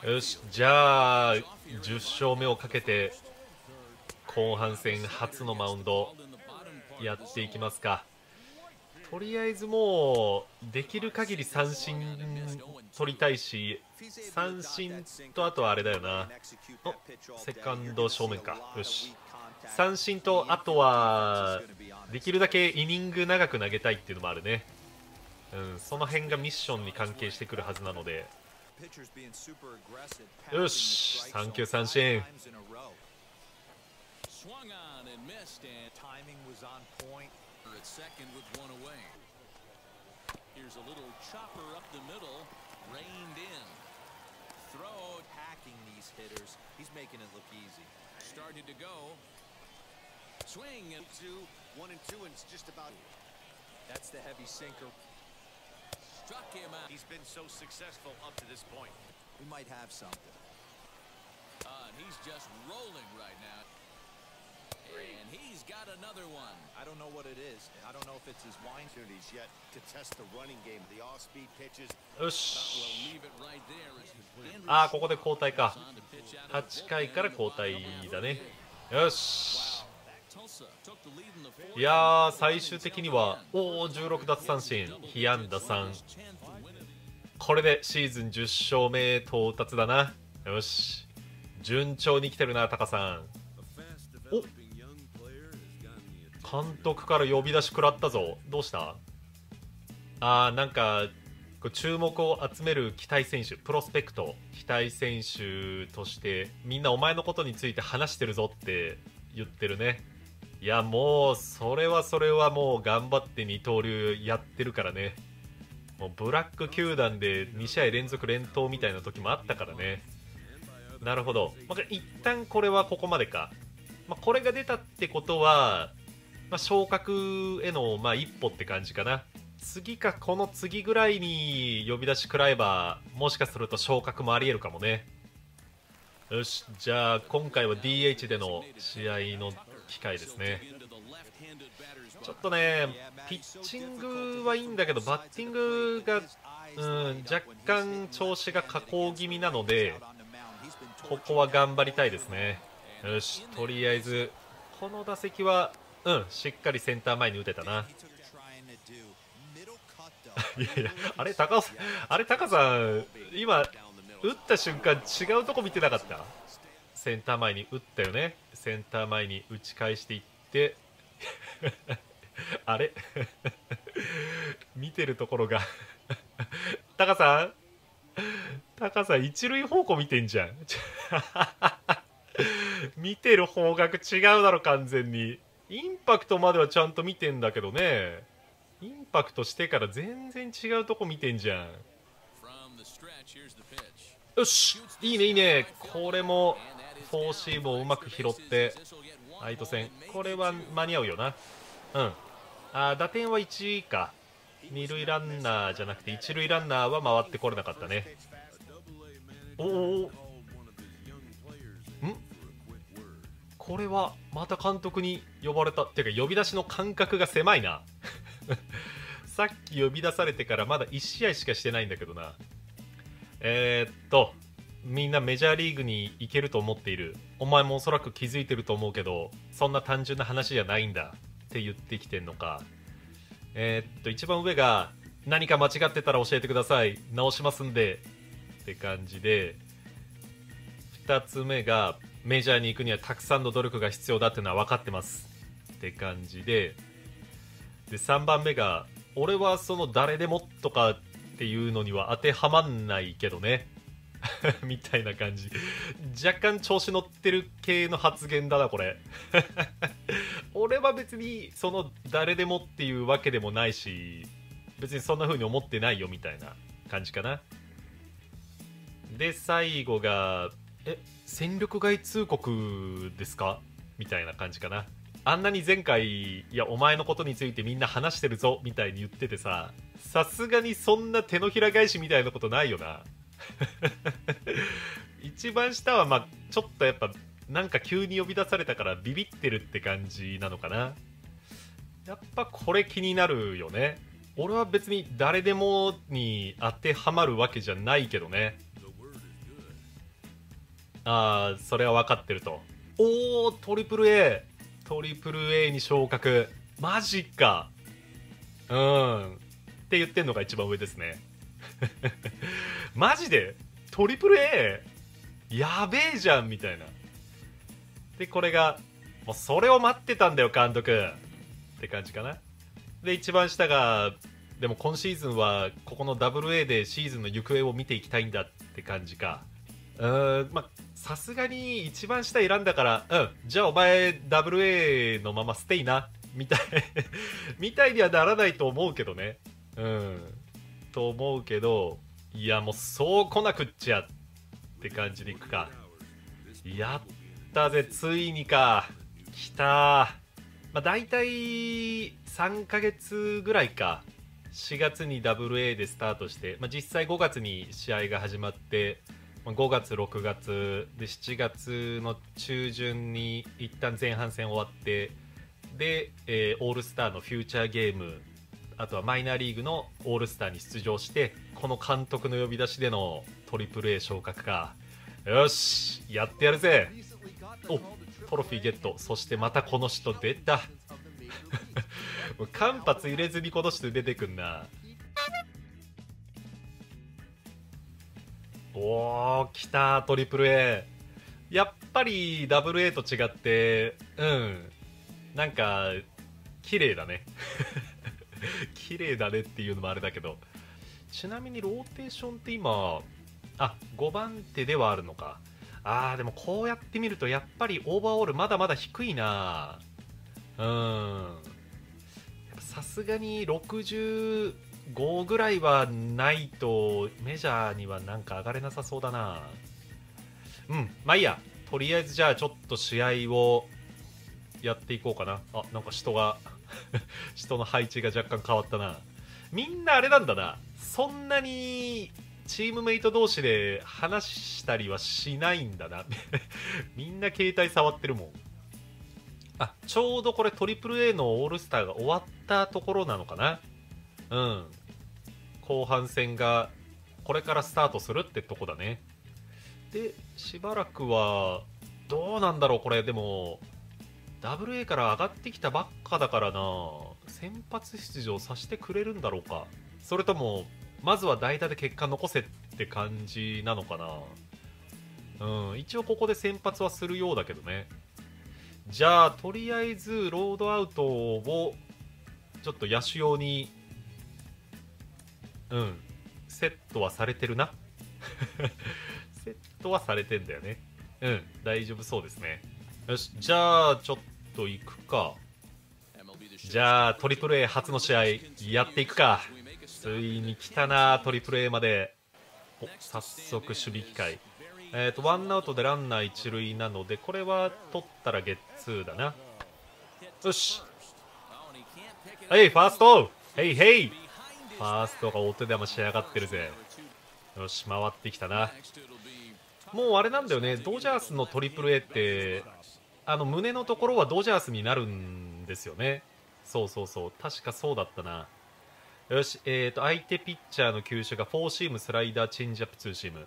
よし、じゃあ10勝目をかけて後半戦初のマウンドやっていきますか。とりあえずもうできる限り三振取りたいし、三振とあとはあれだよな、おセカンド正面か。よし、三振とあとはできるだけイニング長く投げたいっていうのもあるね。その辺がミッションに関係してくるはずなので。よし、3球三振。 He's been so successful up to this point. We might have something. And he's just rolling right now. And he's got another one. I don't know what it is. I don't know if it's his wine opportunities yet to test the running game, the off-speed pitches. よし、 We'll leave it right there as Andrew ああここで交代か。8回から交代だね。よし、 Tulsa took the lead in the fourth. いやー最終的には16奪三振被安打3、これでシーズン10勝目到達だな。よし、順調に来てるなタカさん。お、監督から呼び出し食らったぞ。どうした？なんかこう注目を集める期待選手、プロスペクト期待選手としてみんなお前のことについて話してるぞって言ってるね。いやもうそれはもう頑張って二刀流やってるからね。もうブラック球団で2試合連続連投みたいな時もあったからね。なるほど、一旦これはここまでか。これが出たってことは、昇格への一歩って感じかな。次かこの次ぐらいに呼び出し食らえばもしかすると昇格もありえるかもね。よし、じゃあ今回は DH での試合の機会ですね。ちょっとねピッチングはいいんだけどバッティングが若干調子が下降気味なので、ここは頑張りたいですね。よし、とりあえずこの打席はしっかりセンター前に打てたな。いやいや、あれ高さん今打った瞬間違うとこ見てなかった？センター前に打ったよね。センター前に打ち返していってあれ見てるところがタカさん一塁方向見てんじゃん見てる方角違うだろ完全に。インパクトまではちゃんと見てんだけどね、インパクトしてから全然違うとこ見てんじゃん。よし、いいねいいね。これもフォーシームをうまく拾ってライト線、これは間に合うよな。打点は1か。二塁ランナーじゃなくて一塁ランナーは回ってこれなかったね。おお、これはまた監督に呼ばれたっていうか呼び出しの間隔が狭いなさっき呼び出されてからまだ1試合しかしてないんだけどな。みんなメジャーリーグに行けると思っている。お前もおそらく気づいてると思うけどそんな単純な話じゃないんだって言ってきてんのか。一番上が何か間違ってたら教えてください直しますんでって感じで、2つ目がメジャーに行くにはたくさんの努力が必要だっていうのは分かってますって感じで、3番目が俺はその誰でもとかっていうのには当てはまんないけどねみたいな感じ。若干調子乗ってる系の発言だなこれ俺は別にその誰でもっていうわけでもないし別にそんな風に思ってないよみたいな感じかな。で最後が戦力外通告ですかみたいな感じかな。あんなに前回いやお前のことについてみんな話してるぞみたいに言っててさ、さすがにそんな手のひら返しみたいなことないよな一番下はちょっとやっぱなんか急に呼び出されたからビビってるって感じなのかな。やっぱこれ気になるよね。俺は別に誰でもに当てはまるわけじゃないけどね。 ああ、それは分かってると。おお、トリプル A に昇格。マジか。って言ってんのが一番上ですね。マジでトリプル A やべえじゃんみたいな。でこれがもうそれを待ってたんだよ監督って感じかな。で一番下がでも今シーズンはここの WA でシーズンの行方を見ていきたいんだって感じか。まあさすがに一番下選んだからじゃあお前 WA のままステイなみたいみたいにはならないと思うけどね。と思うけど、いやもうそう来なくっちゃって感じでいくか。やったぜ、ついにか。来た。まあ大体3ヶ月ぐらいか。4月に WA でスタートして、まあ、実際5月に試合が始まって、5月6月で7月の中旬に一旦前半戦終わって、で、オールスターのフューチャーゲーム、あとはマイナーリーグのオールスターに出場して、この監督の呼び出しでのトリプル A 昇格か。よしやってやるぜ。おトロフィーゲット。そしてまたこの人出た。間髪入れずにこの人出てくんな。おー来たトリプル A。 やっぱり WA と違ってなんか綺麗だね。綺麗だねっていうのもあれだけど、ちなみにローテーションって今5番手ではあるのか。でもこうやって見るとやっぱりオーバーオールまだまだ低いな。さすがに65ぐらいはないとメジャーにはなんか上がれなさそうだな。まあいいや、とりあえずじゃあちょっと試合をやっていこうかな。なんか人の配置が若干変わったな。みんなあれなんだな、そんなにチームメイト同士で話したりはしないんだな。みんな携帯触ってるもん。ちょうどこれトリプル A のオールスターが終わったところなのかな。後半戦がこれからスタートするってとこだね。でしばらくはどうなんだろうこれ。でも WA から上がってきたばっかだからな、先発出場させてくれるんだろうか。それともまずは代打で結果残せって感じなのかな。一応ここで先発はするようだけどね。じゃあとりあえずロードアウトをちょっと野手用にセットはされてるな。セットはされてんだよね。大丈夫そうですね。よしじゃあちょっと行くか。じゃあトリプル A 初の試合やっていくか。ついに来たなトリプル A まで。早速守備機会。ワンアウトでランナー一塁なのでこれは取ったらゲッツーだな。よしファーストヘイヘイ。ファーストがお手玉しやがってるぜ。よし回ってきたな。もうあれなんだよね、ドジャースのトリプル A って胸のところはドジャースになるんですよね。そう確かそうだったな。よし相手ピッチャーの球種がフォーシームスライダーチェンジアップツーシーム。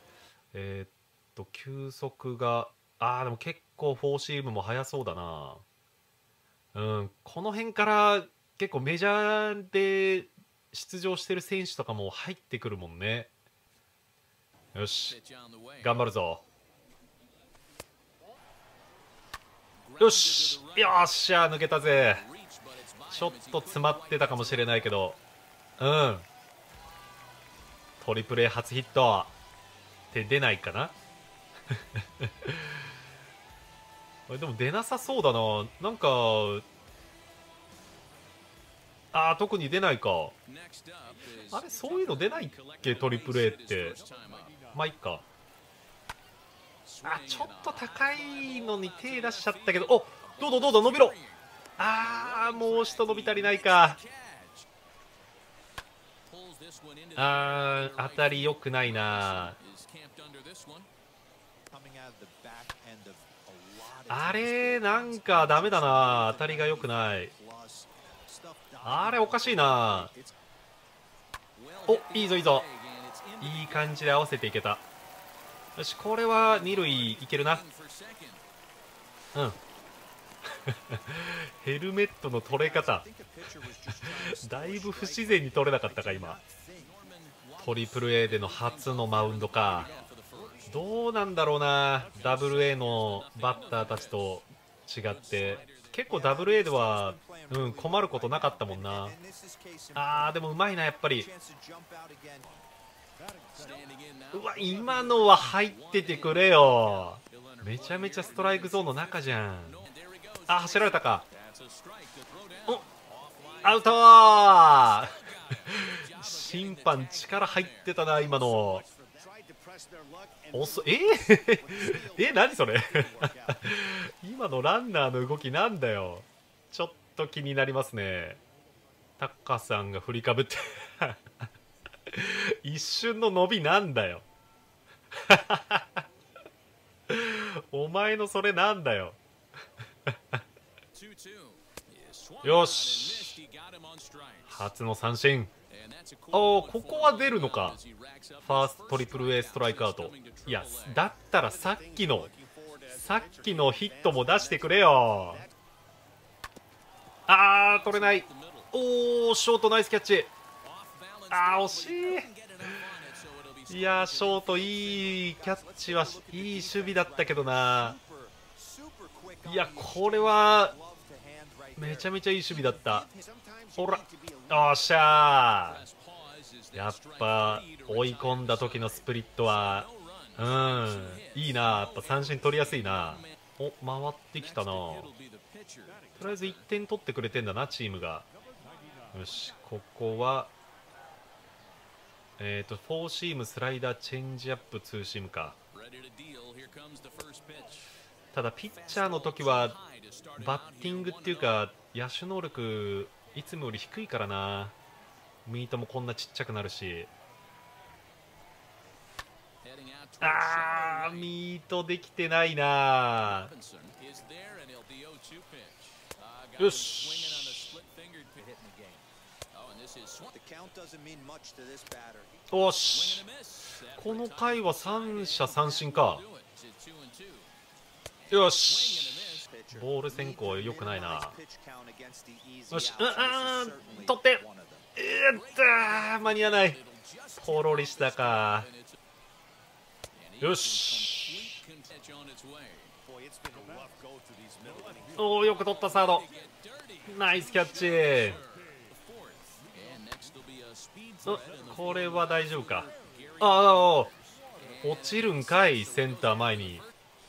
球速がでも結構フォーシームも速そうだな。この辺から結構メジャーで出場してる選手とかも入ってくるもんね。よし頑張るぞ。よしよっしゃ抜けたぜ。ちょっと詰まってたかもしれないけどトリプル A 初ヒットって出ないかな。でも出なさそうだな。なんか特に出ないか。あれそういうの出ないっけトリプル A って。まあいっか。ちょっと高いのに手出しちゃったけど。どうだ伸びろ。もう一伸び足りないか。当たり良くないな。あれなんかダメだな。当たりが良くない。あれおかしいな。いいぞいいぞ。いい感じで合わせていけた。 よし、これは二塁いけるな。うん。ヘルメットの取れ方だいぶ不自然に取れなかったか今。トリプル A での初のマウンドか。どうなんだろうな、ダブル A のバッターたちと違って結構ダブル A では、困ることなかったもんな。でもうまいなやっぱり。うわ、今のは入っててくれよ。めちゃめちゃストライクゾーンの中じゃん。走られたか。お、アウトー審判力入ってたな今の。何それ今のランナーの動きなんだよ。ちょっと気になりますね。タッカーさんが振りかぶって一瞬の伸びなんだよお前のそれなんだよよし、初の三振。ここは出るのか。ファーストトリプル A ストライクアウト。いや、だったらさっきのヒットも出してくれよ。取れない。ショートナイスキャッチ。惜しい。いや、ショートいいキャッチはいい守備だったけどな。いや、これはめちゃめちゃいい守備だった。ほら、よっしゃー。やっぱ追い込んだ時のスプリットはいいな。やっぱ三振取りやすいな。回ってきたな。とりあえず1点取ってくれてんだなチームが。よし、ここはフォーシーム、スライダー、チェンジアップ、ツーシームか。ただピッチャーの時はバッティングっていうか野手能力いつもより低いからな。ミートもこんなちっちゃくなるし。ミートできてないな。よし、おし、この回は三者三振か。よし、ボール先行良くないな。よし、取って、間に合わない。ポロリしたか。よし、よく取ったサード。ナイスキャッチ。これは大丈夫か。落ちるんかい、センター前に。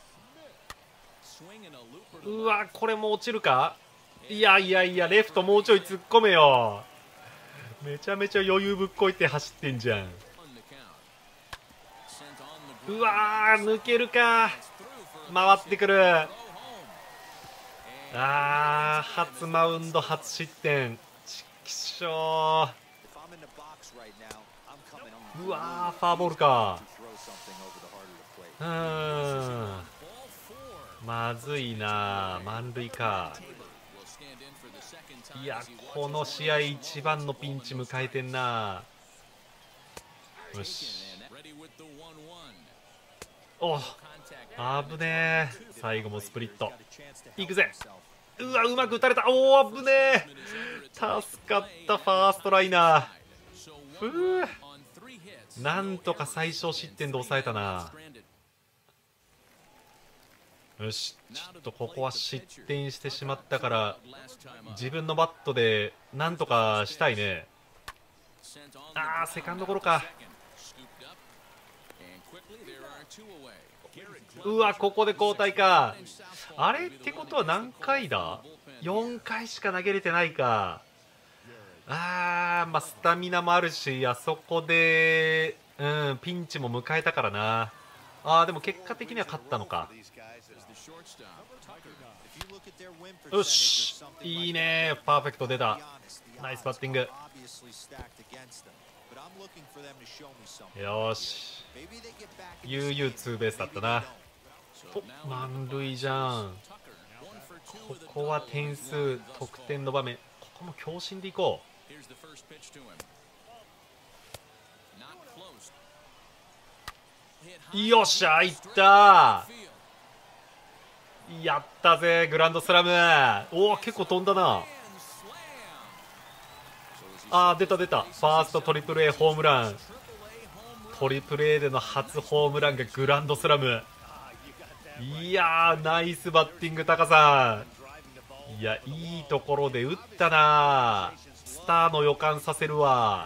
うわ、これも落ちるか。いやレフトもうちょい突っ込めよ。めちゃめちゃ余裕ぶっこいて走ってんじゃん。うわー、抜けるか。回ってくる。初マウンド初失点。ちきしょう。うわー、ファーボールか。まずいな。満塁か。いや、この試合一番のピンチ迎えてんな。よし、危ねえ。最後もスプリットいくぜ。うわ、うまく打たれた。危ねえ。助かった、ファーストライナー。なんとか最小失点で抑えたな。よし、ちょっとここは失点してしまったから自分のバットでなんとかしたいね。セカンドゴロか。うわ、ここで交代か。あれってことは何回だ。4回しか投げれてないか。スタミナもあるし、あそこでピンチも迎えたからな。でも結果的には勝ったのか。よし、いいね。パーフェクト出た。ナイスバッティング。よし、悠々ツーベースだったな。満塁じゃん。ここは点数得点の場面。ここも強振でいこう。 よっしゃ、いった。やったぜ、グランドスラム。おお、結構飛んだな。あー、出た出た。ファーストトリプル A ホームラン。トリプル A での初ホームランがグランドスラム。いやー、ナイスバッティング、タカさん。いや、いいところで打ったな。スターの予感させるわ。